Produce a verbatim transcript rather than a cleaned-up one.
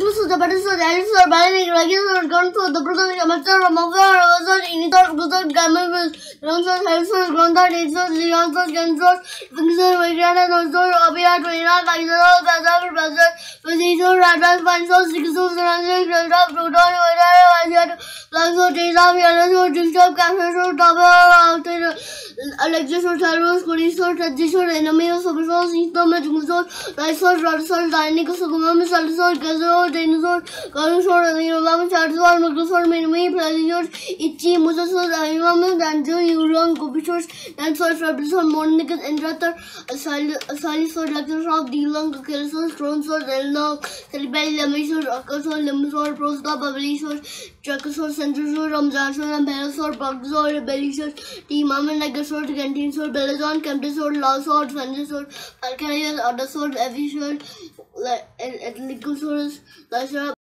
includes the Batasaur, Dinosaur, Balanik, Regular, Gunsaur, the Brother, Amateur, Mother, Amazon, Initor, Guzar, Gamma, Ronsaur, Helsaur, Gronda, Dasaur, Leonsaur, Gensaur, Vingsor, Vigrana, Nosor, Obia, Twina, Kaisar, Bazar, Bazar, Vizor, Radar, Pansor, Sixus, Ranjak, Relda, Proton, Vidara, Vajat, Langsor, Tesa, Yanasaur, Disturb, Casasor, Taba, Alexisor, Salvos, Kurisor, Tajisor, Enemy, Sobisor, System, Jungsor, Lysor, Rodisor, Dinosaur, Sugumam, Salsor, Gazor, Dinosaur, Garusor, Yumam, Charsor, Macrosor, Minimi, Plasor, Ichi, Musasor, Imam, Danjo, Uron, Kubisor, Dansor, Fabrisor, Monicus, Endrator, Asalisor, Luxor, Dilong, Kelsor, Stronsor, Elno, Celibel, Lemisor, Akasor, Lemisor, Prosta, Bablisor, Chakasor, Centrosor, Ramjasor, and Perisor, Bugsor, Belisor, Timam, Negasor, Cantinsor, Belazon, Camptisor, Lawsor, Fendisor, Falcanius, Odasor, Evisor, Licosaurus, Lysor.